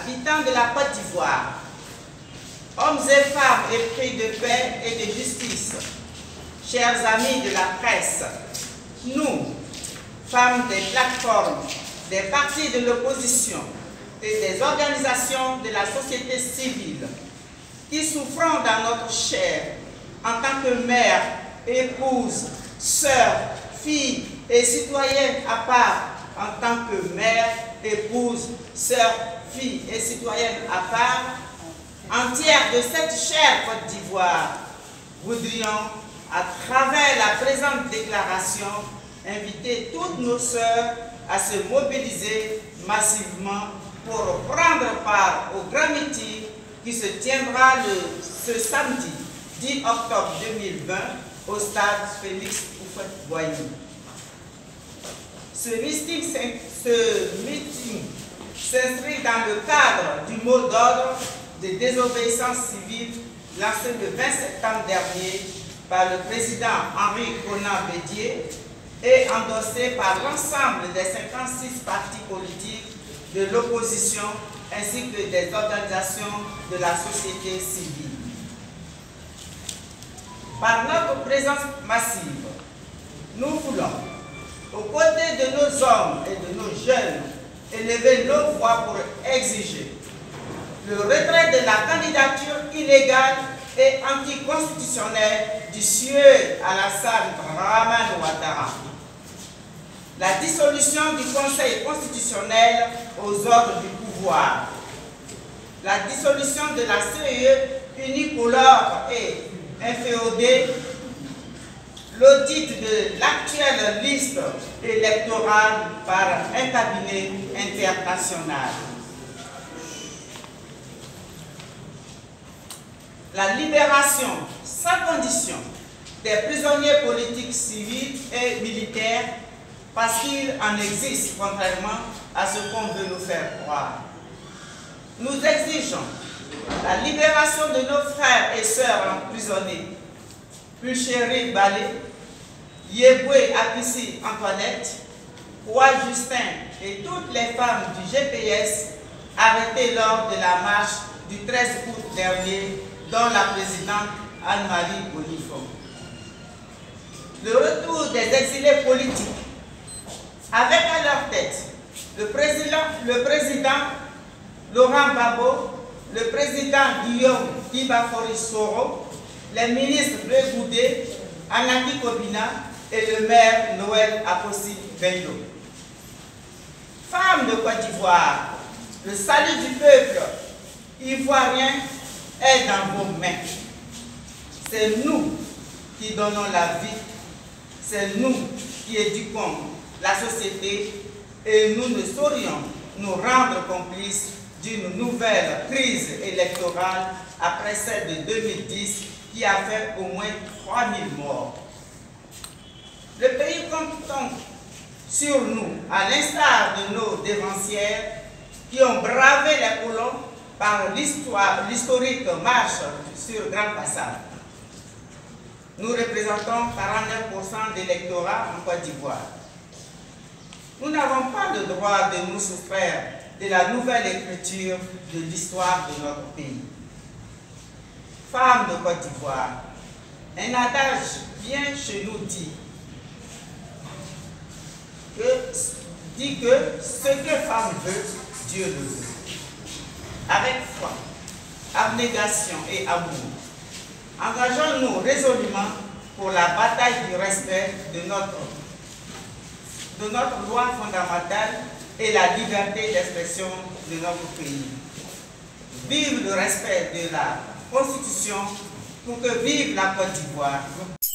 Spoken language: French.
habitants de la Côte d'Ivoire, hommes et femmes épris de paix et de justice, chers amis de la presse, nous, femmes des plateformes, des partis de l'opposition et des organisations de la société civile, qui souffrons dans notre chair en tant que mère, épouse, sœur, fille et citoyenne à part, en tant que mère, épouse, sœur, fille et citoyenne à part, entière de cette chère Côte d'Ivoire, voudrions, à travers la présente déclaration, inviter toutes nos sœurs à se mobiliser massivement pour prendre part au grand meeting qui se tiendra ce samedi 10 octobre 2020 au stade Félix Houphouët-Boigny. Ce meeting s'inscrit dans le cadre du mot d'ordre de désobéissance civile lancé le 20 septembre dernier par le président Henri Konan Bédié et endossé par l'ensemble des 56 partis politiques de l'opposition ainsi que des organisations de la société civile. Par notre présence massive, nous voulons, aux côtés de nos hommes et de nos jeunes, élever nos voix pour exiger le retrait de la candidature illégale et anticonstitutionnelle du sieur Alassane Dramane Ouattara, la dissolution du Conseil constitutionnel aux ordres du pouvoir, la dissolution de la CEE unicolore et inféodée, l'audit de l'actuelle liste électorale par un cabinet international, la libération sans condition des prisonniers politiques, civils et militaires parce qu'il en existe contrairement à ce qu'on veut nous faire croire. Nous exigeons la libération de nos frères et sœurs emprisonnés, Pulchéry Balé, Yeboué Apisi Antoinette, Roi Justin et toutes les femmes du GPS arrêtées lors de la marche du 13 août dernier, dont la présidente Anne-Marie Bonifon. Le retour des exilés politiques, avec à leur tête le président Laurent Gbagbo, le président Guillaume Dibafori Soro, les ministres Bleu Goudé, Anaki Kobina et le maire Noël Apossi Bello. Femmes de Côte d'Ivoire, le salut du peuple ivoirien est dans vos mains. C'est nous qui donnons la vie, c'est nous qui éduquons la société et nous ne saurions nous rendre complices d'une nouvelle crise électorale après celle de 2010 qui a fait au moins 3000 morts. Le pays compte donc sur nous, à l'instar de nos dévancières qui ont bravé les colons par l'historique marche sur Grand Bassam. Nous représentons 49% d'électorat en Côte d'Ivoire. Nous n'avons pas le droit de nous soustraire de la nouvelle écriture de l'histoire de notre pays. Femmes de Côte d'Ivoire, un adage bien chez nous dit que ce que femme veut, Dieu le veut. Avec foi, abnégation et amour, engageons-nous résolument pour la bataille du respect de notre loi fondamentale et la liberté d'expression de notre pays. Vive le respect de la Constitution pour que vive la Côte d'Ivoire.